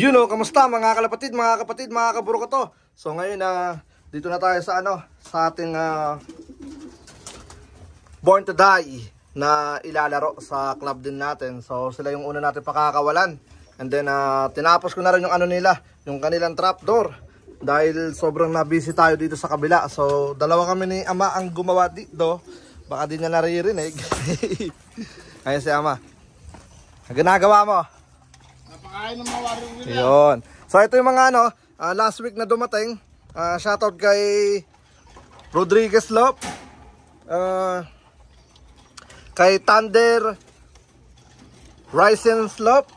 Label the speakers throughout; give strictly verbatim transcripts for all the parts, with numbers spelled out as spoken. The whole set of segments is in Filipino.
Speaker 1: You know, kamusta mga kalapatid, mga kapatid, mga kaburo ko to. So ngayon na uh, dito na tayo sa ano, sa ating uh, Born to Die na ilalaro sa club din natin. So sila yung una natin pakakawalan. And then uh, tinapos ko na rin yung ano nila, yung kanilang trapdoor. Dahil sobrang na-busy tayo dito sa kabila. So dalawa kami ni Ama ang gumawa dito. Baka di niya naririnig. Ayun si Ama. Ang ginagawa mo?
Speaker 2: Napakain ng mga waring nila.
Speaker 1: Yun. So ito yung mga ano, uh, last week na dumating. Uh, shoutout kay Rodriguez Lop. Uh, kay Thunder Ryzen Slop.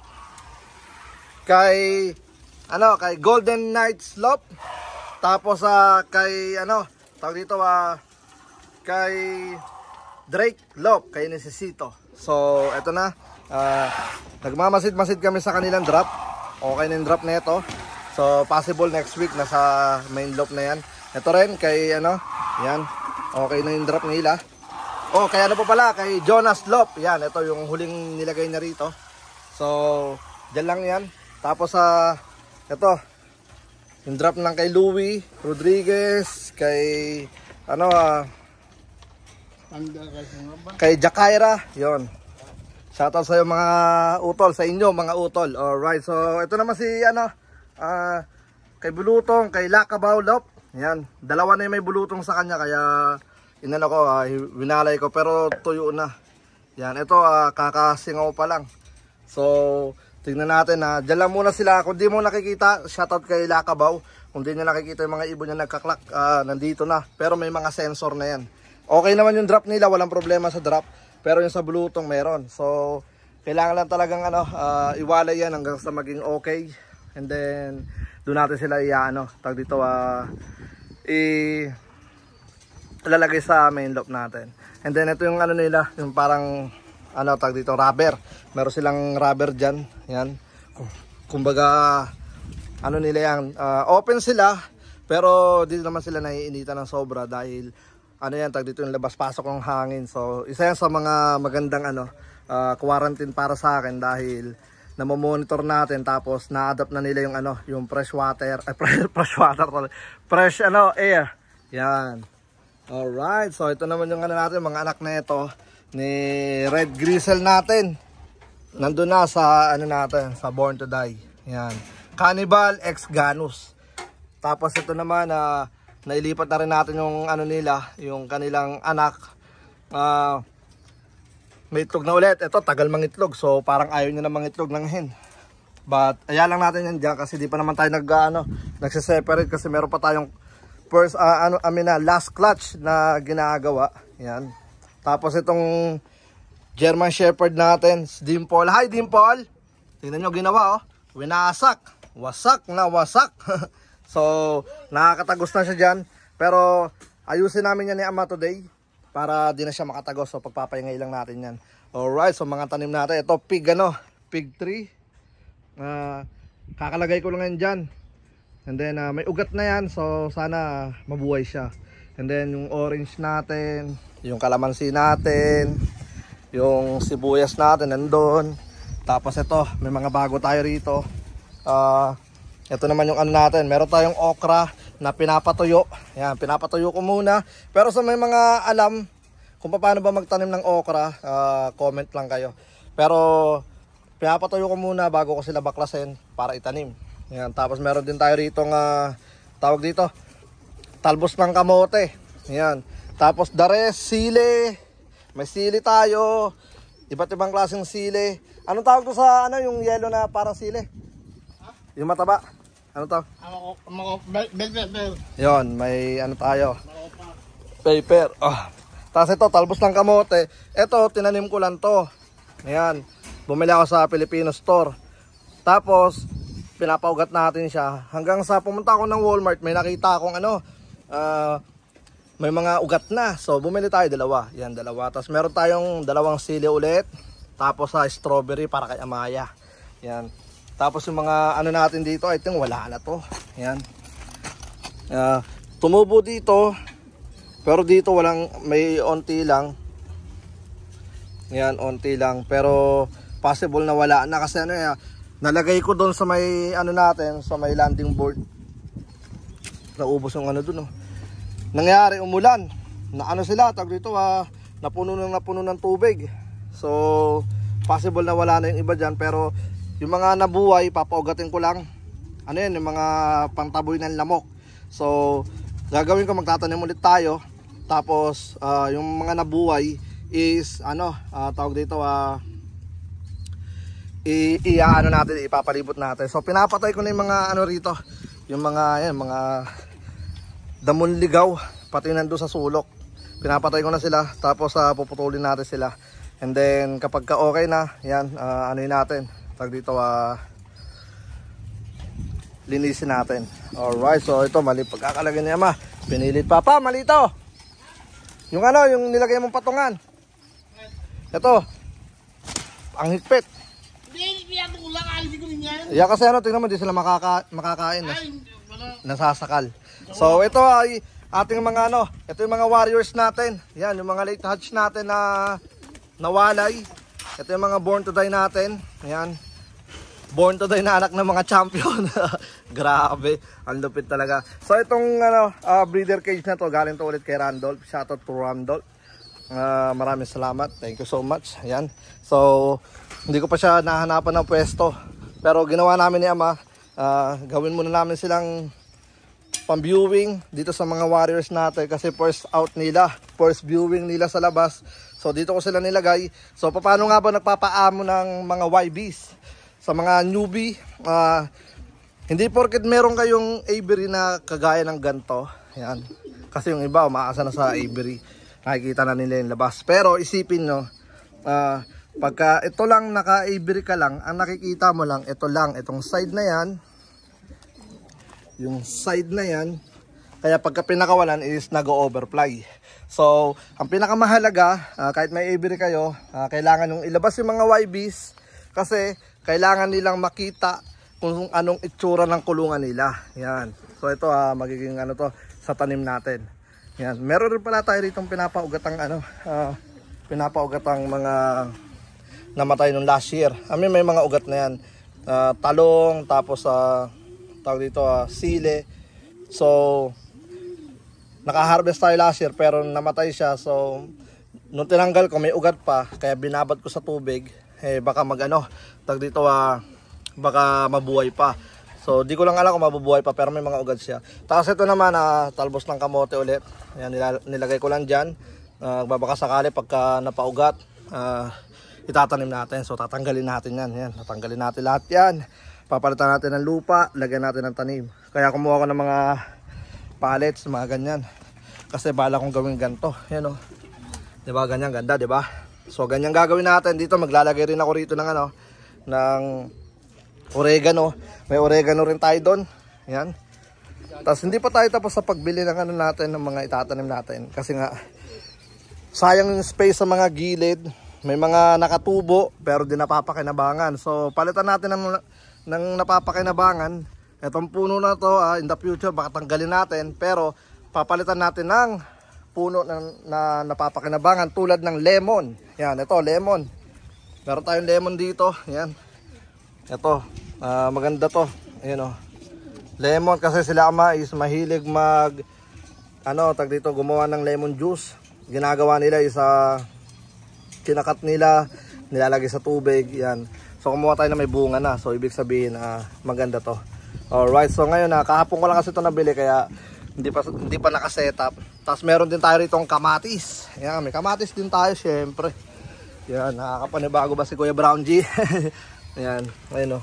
Speaker 1: Kay ano, kay Golden Knight Slop. Tapos uh, kay ano, tawag dito uh, kay Drake Lop, kay Necesito. So ito na. Uh, nagmamasid-masid kami sa kanilang drop. Okay na yung drop na ito. So possible next week nasa main loop na yan. Ito rin kay ano, yan. Okay na yung drop nila. Oh, kaya ano pa pala, kay Jonas Lop. Yan, ito yung huling nilagay na rito. So dyan lang yan. Tapos sa uh, ito yung drop ng kay Louie Rodriguez, kay ano uh, kay Jakaira. Yon. Shoutout sa mga utol, sa inyo mga utol. Alright, so ito naman si ano, uh, kay Bulutong, kay Lakabaw Lop. Yan, dalawa na yung may bulutong sa kanya, kaya inano ko, uh, winalay ko, pero tuyo na. Yan, ito uh, kakasingaw pa lang. So tingnan natin na, uh, dyan lang muna sila. Kung di mo nakikita, shoutout kay Lakabaw. Kung di nyo nakikita yung mga ibon niya nagkaklak, uh, nandito na. Pero may mga sensor na yan. Okay naman yung drop nila, walang problema sa drop. Pero yung sa bulutong meron. So kailangan lang talagang ano, uh, iwalay yan hanggang sa maging okay. And then doon natin sila i-ano, tag dito uh, i lalagay sa main loop natin. And then ito yung ano nila, yung parang ano tag dito, rubber. Meron silang rubber diyan, yan. Kumbaga ano nila yan, uh, open sila, pero dito naman sila naiinitan ng sobra dahil ano yan, tag dito yung labas-pasok ng hangin. So isa yan sa mga magandang ano, uh, quarantine para sa akin dahil namomonitor natin, tapos na-adapt na nila yung ano, yung fresh water, eh, fresh water, fresh ano, air. Yan. Alright, so ito naman yung ano natin, mga anak na ito ni Red Grizzle natin. Nandun na sa ano natin, sa Born to Die. Yan. Cannibal X Ganus. Tapos ito naman uh, nailipat na rin natin yung ano nila, yung kanilang anak. Uh, may itlog na ulit. Ito tagal mangitlog, so parang ayaw niya na mangitlog ng hen. But ayaw lang natin yan dyan kasi di pa naman tayo nag ano, nagse-separate kasi meron pa tayong first uh, ano, I mean, uh, last clutch na ginagawa. Yan. Tapos itong German Shepherd natin, Dimple. Hi Dimple. Tingnan nyo ginawa, oh. Winasak. Wasak na wasak. So nakakatagos na siya dyan. Pero ayusin namin yan ni Ama today para di na siya makatagos. So pagpapayangay lang natin yan. Alright, so mga tanim natin. Ito pig ano, pig tree. uh, Kakalagay ko lang yan dyan. And then uh, may ugat na yan, so sana mabuhay siya. And then yung orange natin, yung kalamansi natin, yung sibuyas natin nandun. Tapos ito, may mga bago tayo rito. uh, Ito naman yung ano natin, meron tayong okra na pinapatuyo. Yan, pinapatuyo ko muna. Pero sa may mga alam kung paano ba magtanim ng okra, uh, comment lang kayo. Pero pinapatuyo ko muna bago ko sila baklasin para itanim. Yan, tapos meron din tayo rito ng uh, tawag dito, talbos ng kamote. Yan. Tapos dares, sili. May sili tayo. Iba't ibang klaseng sili. Anong tawag to sa ano, yung yellow na parang sili? Yung mataba. Ano to? Yon, may ano tayo. Paper. Oh. Tapos ito, talbos ng kamote. Ito, tinanim ko lang to. Ayan. Bumili ako sa Filipino store. Tapos, pinapaugat natin siya. Hanggang sa pumunta ako ng Walmart, may nakita akong ano, uh, may mga ugat na. So, bumili tayo dalawa. Yan, dalawa. Tapos, meron tayong dalawang sili ulit. Tapos, sa uh, strawberry para kay Amaya. Yan. Tapos yung mga ano natin dito, I think wala na to. Yan. Uh, tumubo dito. Pero dito walang, may onti lang. Yan, onti lang. Pero possible na wala na kasi ano, uh, nalagay ko doon sa may ano natin, sa may landing board. Naubos yung ano doon, oh. Nangyari, umulan. Na ano sila, tag dito, ah, napuno ng napuno ng tubig. So, possible na wala na yung iba dyan. Pero, yung mga nabuhay, papaugatin ko lang. Ano yan, yung mga pangtaboy ng lamok. So, gagawin ko, magtatanim ulit tayo. Tapos, uh, yung mga nabuhay is, ano, uh, tawag dito, ah, uh, i-ano natin, ipapalibot natin. So pinapatay ko na yung mga ano rito, yung mga yan, mga damon ligaw, pati nandoon sa sulok. Pinapatay ko na sila, tapos uh, puputulin natin sila. And then kapag ka okay na, yan, uh, ano yun natin, tag dito, uh, linisin natin. Alright, so ito, mali pagkakalagay niya, ma. Pinilit pa, pa, mali ito. Yung ano, yung nilagay mong patungan. Ito, ang higpit. Yeah, kasi ano, tingnan mo, di sila makaka makakain. Eh. Nasasakal. So, ito ay ating mga ano, ito yung mga warriors natin. Yan, yung mga late hatch natin na nawalay. Ito yung mga born to die natin. Yan. Born to die na anak ng mga champion. Grabe, ang lupit talaga. So, itong ano, uh, breeder cage na to, galing to ulit kay Randolph. Shoutout to Randolph. Uh, maraming salamat. Thank you so much. Ayan. So, hindi ko pa siya nahanapan ng pwesto. Pero ginawa namin ni Ama, uh, gawin muna namin silang pang-viewing dito sa mga warriors natin. Kasi first out nila, first viewing nila sa labas. So dito ko sila nilagay. So paano nga ba nagpapaamo ng mga Y Bs? Sa mga newbie, uh, hindi porket meron kayong aviary na kagaya ng ganito. Yan. Kasi yung iba, umaasa na sa aviary. Nakikita na nila yung labas. Pero isipin nyo, uh, pagka ito lang naka-aviary ka lang, ang nakikita mo lang, ito lang, itong side na yan, yung side na yan, kaya pagka pinakawalan is nag-overfly. So, ang pinakamahalaga, uh, kahit may aviary kayo, uh, kailangan yung ilabas yung mga Y Bs, kasi kailangan nilang makita kung anong itsura ng kulungan nila. Yan. So, ito uh, magiging ano to, sa tanim natin. Yan. Meron rin pala tayo rito pinapaugatang ano, uh, pinapaugatang mga namatay nung last year. I mean, may mga ugat na yan. Uh, talong, tapos uh, tawag dito, uh, sile. So, naka-harvest tayo last year pero namatay siya. So, nung tinanggal ko, may ugat pa. Kaya binabad ko sa tubig. Eh, baka mag-ano, tawag dito, uh, baka mabuhay pa. So, di ko lang alam kung mabubuhay pa pero may mga ugat siya. Tapos ito naman, uh, talbos ng kamote ulit. Ayan, nilagay ko lang dyan. Uh, baka sakali pagka napaugat, uh, itatanim natin. So tatanggalin natin yan. Yan. Tatanggalin natin lahat yan. Papalitan natin ng lupa. Lagyan natin ng tanim. Kaya kumuha ko ng mga pallets, mga ganyan. Kasi bala kong gawin ganito. Yan o. Diba? Ganyan ganda, diba? So ganyan gagawin natin. Dito maglalagay rin ako rito ng ano, ng oregano. May oregano rin tayo doon. Yan. Tapos hindi pa tayo tapos sa pagbili ng ano natin, ng mga itatanim natin. Kasi nga, sayang yung space sa mga gilid. May mga nakatubo pero di napapakinabangan. So palitan natin ng, ng napapakinabangan. Itong puno na to, uh, in the future baka tanggalin natin. Pero papalitan natin ng puno na, na napapakinabangan tulad ng lemon. Yan, ito lemon. Meron tayong lemon dito. Yan. Ito, uh, maganda to. Ayan o. Lemon kasi sila Ama is mahilig mag, ano, tag dito, gumawa ng lemon juice. Ginagawa nila is uh, kinakat nila, nilalagay sa tubig, yan. So kumuha tayo na may bunga na. So ibig sabihin, uh, maganda to. Alright, so ngayon, uh, kahapon ko lang kasi ito nabili kaya hindi pa, hindi pa nakasetup. Tapos meron din tayo rito kamatis. Yan, may kamatis din tayo syempre. Yan, nakakapanibago ba si Kuya Brown G? Yan, ayun o.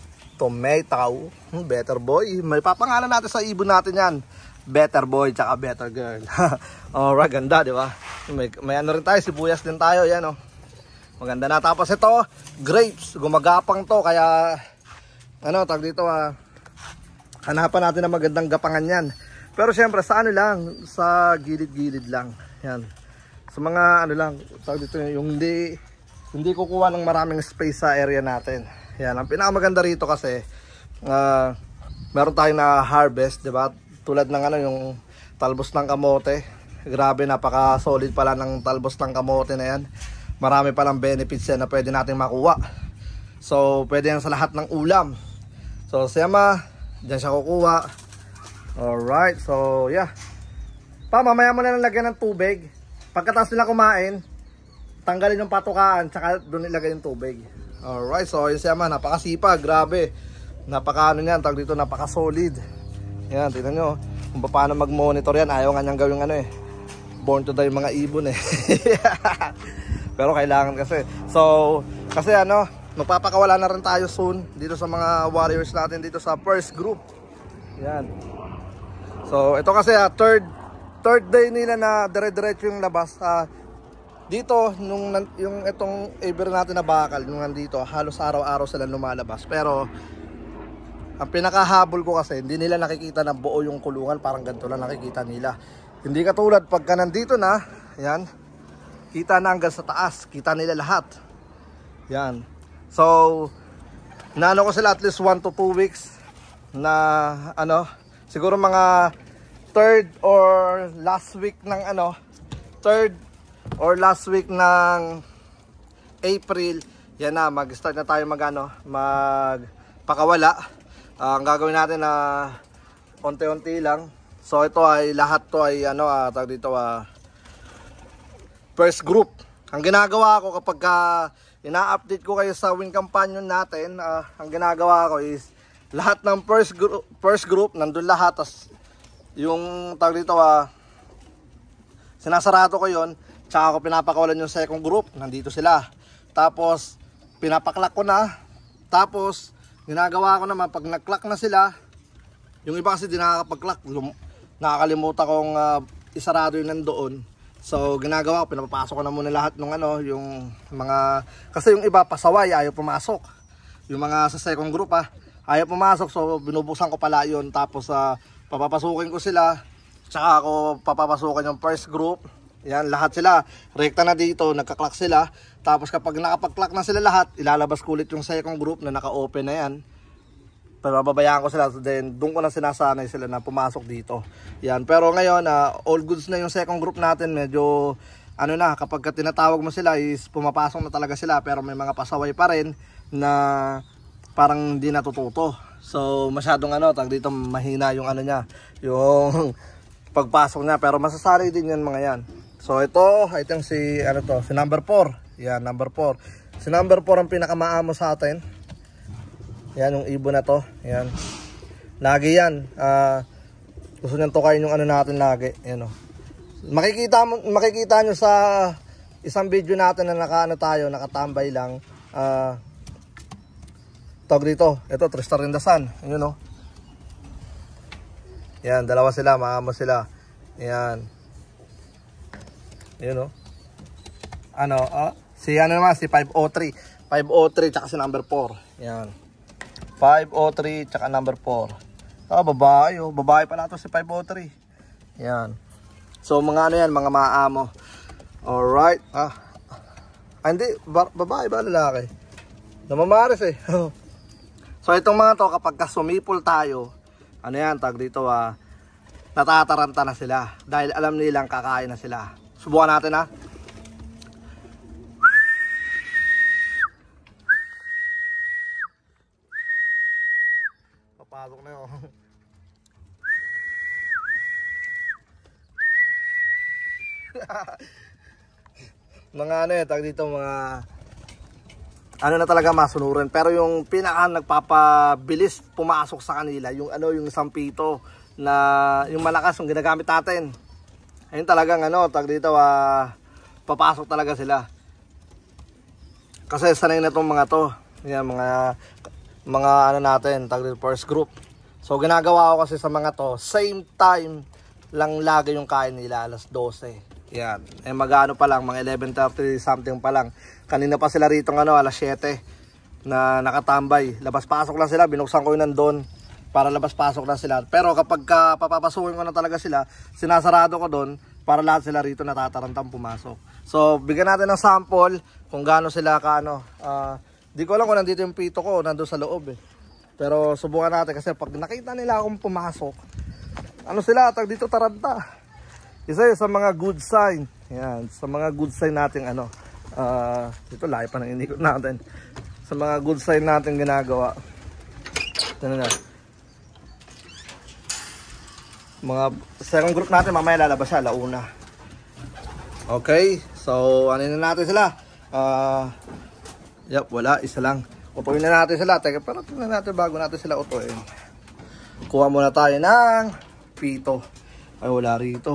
Speaker 1: Tomato, hmm, better boy. May papangalan natin sa ibon natin yan. Better boy, tsaka better girl. Alright, ganda, di ba? May, may ano rin tayo, sibuyas din tayo, yan o. Maganda na. Tapos ito, grapes, gumagapang to, kaya, ano, tag dito ah, hanapan natin ng magandang gapangan yan. Pero syempre, sa ano lang, sa gilid-gilid lang, yan. Sa mga, ano lang, tag dito, yung hindi, hindi kukuha ng maraming space sa area natin. Yan, ang pinakamaganda rito kasi, uh, meron tayong na harvest, di ba? Tulad ng ano, yung talbos ng kamote. Grabe, napaka solid pala ng talbos ng kamote na yan. Marami palang benefits yan na pwede natin makuha. So pwede yan sa lahat ng ulam. So si Ama, dyan siya kukuha. Alright, so yeah. Pa, mamaya mo na lang lagyan ng tubig. Pagkatapos nila kumain, tanggalin yung patukaan, tsaka doon ilagay yung tubig. Alright, so yun si Ama, napakasipag, grabe. Napaka ano yan, tawag dito, napaka solid. Yan, tingnan nyo kung paano mag-monitor yan. Ayaw nga niyang gawing ano eh, born to die mga ibon eh. Pero kailangan kasi. So, kasi ano, magpapakawala na rin tayo soon dito sa mga warriors natin dito sa first group. Yan. So, ito kasi ah, third third day nila na dire-diretso yung labas. Ah, dito, nung yung itong Aver natin na bakal, nung nandito, halos araw-araw sila lumalabas. Pero, ang pinakahabol ko kasi, hindi nila nakikita na buo yung kulungan. Parang ganito lang nakikita nila. Hindi katulad pagka nandito na, yan, kita na hanggang sa taas. Kita nila lahat. Yan. So, naano ko sila at least one to two weeks na, ano, siguro mga third or last week ng, ano, third or last week ng April, yan na, mag-start na tayo mag, ano, magpakawala. Uh, ang gagawin natin na uh, unti-unti lang. So ito ay lahat to ay ano uh, tawag dito uh, first group. Ang ginagawa ko kapag uh, ina-update ko kayo sa Win Companion natin, uh, ang ginagawa ko is lahat ng first group, first group nandun lahat, tas yung tawag dito uh, sinasarado ko yon, tsaka ko pinapakawalan yung second group, nandito sila. Tapos pinapaklak ko na, tapos ginagawa ko naman pag nag-clock na sila, yung iba kasi di nakakapag-clock, nakakalimutan kong uh, isarado yung nandoon. So ginagawa ko, pinapapasok ko na muna lahat ng ano, yung mga, kasi yung iba pasaway, ayaw pumasok. Yung mga sa second group ah, ayaw pumasok, so binubuksan ko pala yun. Tapos uh, papapasukin ko sila, tsaka ako papapasukin yung first group. Yan, lahat sila, rekta na dito, nagka-clock sila. Tapos kapag nakapag-clock na sila lahat, ilalabas ko ulit yung second group na naka-open na yan. Pero mababayaan ko sila, so then doon ko na sinasanay sila na pumasok dito. Yan, pero ngayon, uh, all goods na yung second group natin. Medyo, ano na, kapag tinatawag mo sila is pumapasok na talaga sila. Pero may mga pasaway pa rin na parang hindi natututo. So masyadong ano, tag dito mahina yung ano niya, yung pagpasok niya. Pero masasanay din yan mga yan. So ito, I think si, ano to, si number four. Yan, number four. Si number four ang pinakamaamo sa atin. Yan, yung ibon na to. Yan. Lagi yan. Uh, gusto niyang tukayin yung ano natin lagi. Yan o. Makikita, makikita nyo sa isang video natin na nakaano tayo, nakatambay lang. Uh, tawag dito. Ito, Tristar in the Sun. Yun o. Yan, dalawa sila, maamo sila. Yan. Yun o. Ano, ah, si ano naman, si five oh three. five oh three, tsaka si number four. Yan. five oh three, tsaka number four. Ah, babae, oh. Babae pala ito si five oh three. Yan. So, mga ano yan, mga maamo. Alright. Ah. Ah, hindi, ba babae ba, lalaki? Namamaris eh. So, itong mga to, kapag sumipol tayo, ano yan, tag dito, ah, natataranta na sila. Dahil alam nilang kakain na sila. Subukan natin, ha. Papasok na yun. Mga ano eh, tag dito, mga ano na talaga masunurin. Pero yung pinaka nagpapabilis pumasok sa kanila, yung ano, yung sampito na yung malakas yung ginagamit natin. Ayun talagang ano, tag dito, ah, papasok talaga sila. Kasi sanay na tong mga to. Yan, mga mga ano natin, tag dito, first group. So ginagawa ko kasi sa mga to, same time lang lagi yung kain nila, alas dose. Yan. Eh magano pa lang, mga eleven thirty something pa lang. Kanina pa sila rito ng ano, alas siyete na nakatambay. Labas-pasok lang sila, binuksan ko yun nandun para labas-pasok lang sila. Pero kapag ka, papapasukin ko na talaga sila, sinasarado ko doon para lahat sila rito natatarantang pumasok. So bigyan natin ng sample kung gaano sila kaano. Uh, di ko alam kung nandito yung pito ko, nandun sa loob eh. Pero subukan natin kasi pag nakita nila akong pumasok, ano sila, tag dito taranta. Isa yun sa mga good sign. Yan, sa mga good sign natin ano. Uh, ito lahi pa ng inikot natin. sa mga good sign natin ginagawa. Ito na. Mga second group natin mamaya lalabas siya, alauna. Okay, so ano na natin sila? Uh, yep, wala, isa lang. Utuin na natin sila. Teka, pero tingnan natin bago natin sila utuin. Kuha muna tayo ng pito. Ay, wala rito.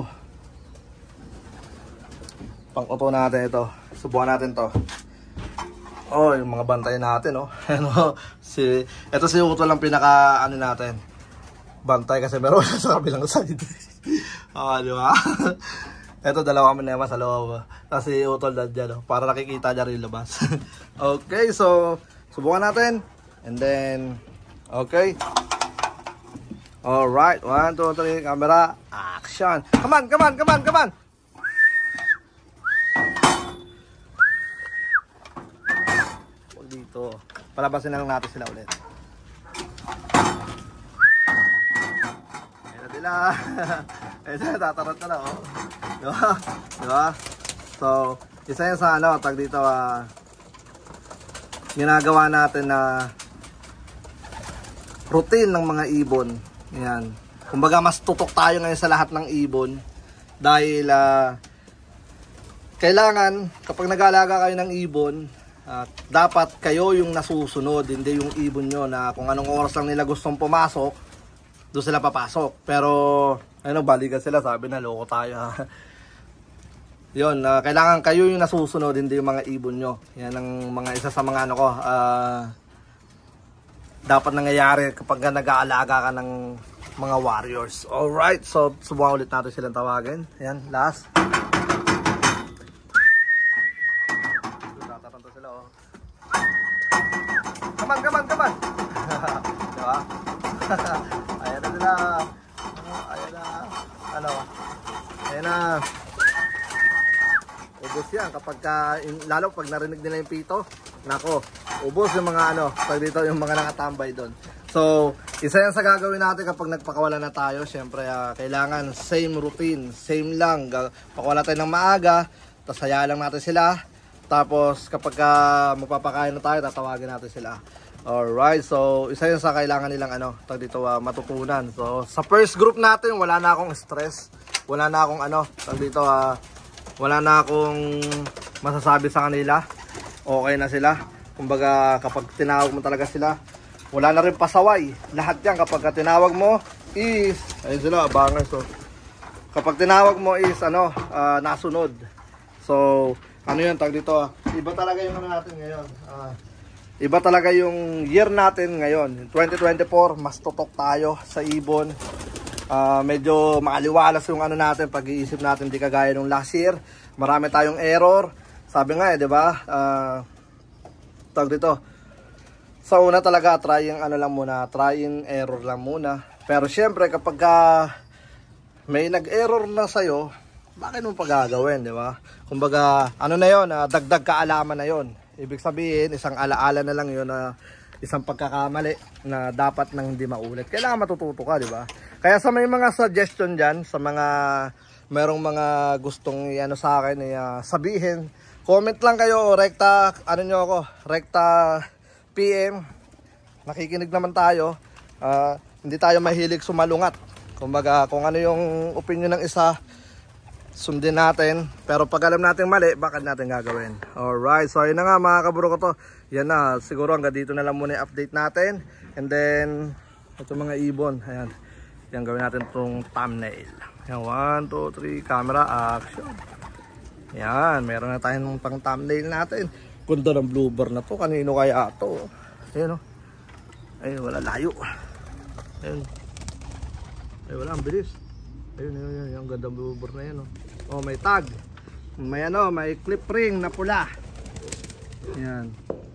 Speaker 1: Pang-uto natin ito. Subukan natin to. Oh, yung mga bantay natin, oh. Ano, si ito si Uto lang pinaka ano natin. Bantay kasi meron sa kabilang side. Ah, di ba? Ito dalawa kami na sa loob. Tapos si Uto nandiyan, oh, para nakikita niya rin labas. Okay, so subukan natin. And then okay. All right, one, two, three, camera, action. Come on, come on, come on, come on. Dito. Palabasin na lang natin sila ulit. Ayan na sila. Ayan sila, tatarot na lang, oh. Diba? Diba? So, isa yan sa ano, tag dito, ah, ginagawa natin na routine ng mga ibon. Ayan. Kumbaga, mas tutok tayo ngayon sa lahat ng ibon. Dahil, ah, kailangan, kapag nag-aalaga kayo ng ibon, Uh, dapat kayo yung nasusunod, hindi yung ibon nyo na kung anong oras lang nila gustong pumasok, doon sila papasok. Pero, ano, balikan sila, sabi na, loko tayo. Yun, uh, kailangan kayo yung nasusunod, hindi yung mga ibon nyo. Yan ang mga isa sa mga ano ko, uh, dapat nangyayari kapag nag-aalaga ka ng mga warriors. Alright, so subukan ulit natin silang tawagin. Yan, last. Come on, come on, come on. Diba? Ayan na sila. Ayan na. Ano? Ayan na. Ubos yan. Kapag ka, lalo pag narinig nila yung pito, nako, ubos yung mga ano, pag dito yung mga nakatambay doon. So, isa yan sa gagawin natin kapag nagpakawala na tayo. Siyempre, uh, kailangan same routine, same lang. Pakawala tayo ng maaga, tapos hayaan lang natin sila. Tapos kapag uh, magpapakain na tayo, tatawagin natin sila. Alright, so isa yun sa kailangan nilang ano, tag dito uh, matutunan. So sa first group natin, wala na akong stress. Wala na akong ano, tag dito uh, wala na akong masasabi sa kanila. Okay na sila. Kumbaga kapag tinawag mo talaga sila, wala na rin pasaway. Lahat yan kapag tinawag mo is, ayun sila, abangers. So kapag tinawag mo is ano, uh, nasunod. So ano yun, tag dito, ah. Iba talaga yung ano natin ngayon. Ah, iba talaga yung year natin ngayon. twenty twenty-four, mas tutok tayo sa ibon. Ah, medyo makaliwalas yung ano natin, pag-iisip natin, di kagaya nung last year. Marami tayong error. Sabi nga eh, di ba? Ah, tag dito. Sa una talaga, trying ano lang muna, trying error lang muna. Pero syempre, kapag uh, may nag-error na sa'yo, bakit mo pagagawin, di ba? Kumbaga, ano na yon, uh, dagdag kaalaman na yon. Ibig sabihin, isang alaala na lang yon, na uh, isang pagkakamali na dapat nang hindi maulit. Kailangan matututo ka, di ba? Kaya sa may mga suggestion dyan, sa mga merong mga gustong ano sa akin, uh, sabihin, comment lang kayo, rekta, ano nyo ako, rekta P M. Nakikinig naman tayo. Uh, hindi tayo mahilig sumalungat. Kumbaga, kung ano yung opinion ng isa, sundin natin. Pero pag alam natin mali, bakit natin gagawin? Alright, so ayun na nga mga kaburo ko to. Yan na, siguro hanggang dito na lang muna yung update natin. And then, ito mga ibon. Ayan, yan gawin natin itong thumbnail. Yan, one, two, three, camera, action. Yan, meron na tayong pang thumbnail natin. Ganda ng bluebird na to. Kanino kaya ito? Ayan o. Ayun, wala layo. Ayun. Ay, wala, ang bilis. Ayun, ayun, ayun, yung gandang bluebird na yan, oh. Oh, may tag. May ano, may clip ring na pula. Yan.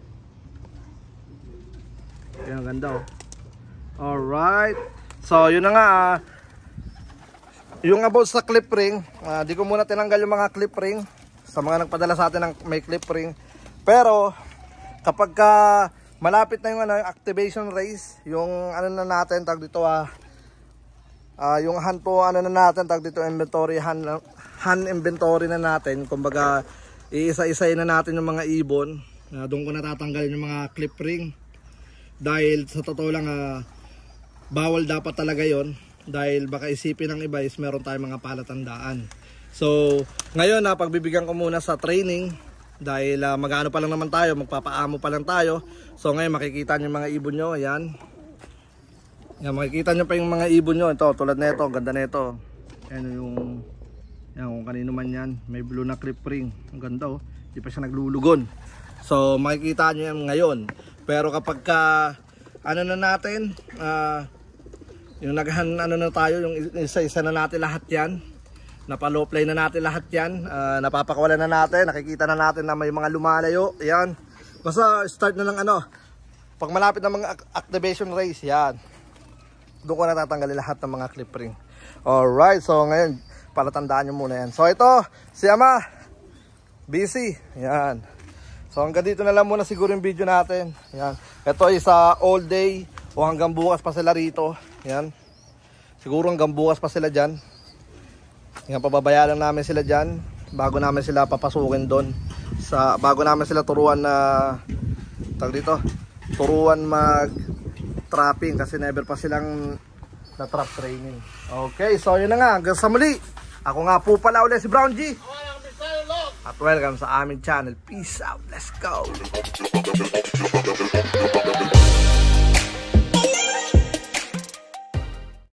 Speaker 1: Yan, ang ganda, oh. Alright. So, yun na nga, ah. Yung about sa clip ring, ah, di ko muna tinanggal yung mga clip ring sa mga nagpadala sa atin ng may clip ring. Pero, kapag ka malapit na yung ano, activation race, yung ano na natin, tag dito, ah, Uh, yung hand po ano na natin, tag dito inventory, hand, hand inventory na natin. Kumbaga iisa-isay na natin yung mga ibon. Uh, doon ko natatanggalin yung mga clip ring. Dahil sa totoo lang, uh, bawal dapat talaga yon. Dahil baka isipin ng iba is meron tayong mga palatandaan. So, ngayon na uh, pagbibigyan ko muna sa training. Dahil uh, mag-ano pa lang naman tayo, magpapaamo pa lang tayo. So ngayon makikita nyo yung mga ibon nyo. Ayan. Ayan, makikita nyo pa yung mga ibon nyo. Ito, tulad na ito, ganda na ito. Ayan yung, ayan, kung kanino man yan. May blue na clip ring. Ang ganda oh. Di pa siya naglulugon. So makikita nyo yan ngayon. Pero kapag ka, ano na natin, uh, yung naghan, ano na tayo, yung isa-isa na natin lahat yan. Napalow play na natin lahat yan. Uh, napapakawalan na natin. Nakikita na natin na may mga lumalayo. Ayan. Basta start na lang ano. Pag malapit na mga activation race, yan. Doon ko natatanggalin lahat ng mga clip ring. Alright, so ngayon, palatandaan nyo muna yan. So ito, si Ama, busy. Yan. So hanggang dito na lang muna siguro yung video natin. Yan. Ito is uh, all day o hanggang bukas pa sila rito. Yan. Siguro hanggang bukas pa sila dyan. Yan, pababayaan lang namin sila dyan bago namin sila papasukin doon. Sa, bago namin sila turuan na, tag dito, turuan mag trapping kasi never pa silang na trap training. Okay, so yun na nga, hanggang sa muli. Ako nga po pala ulit si Brown G. At welcome sa aming channel. Peace out, let's go.